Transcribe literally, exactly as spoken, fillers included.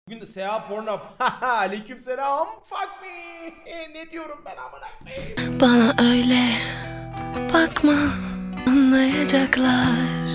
Bugün de Seha Pornhub. Aleyküm selam. Fuck me. E, ne diyorum ben amına koyayım. Bana öyle bakma, anlayacaklar.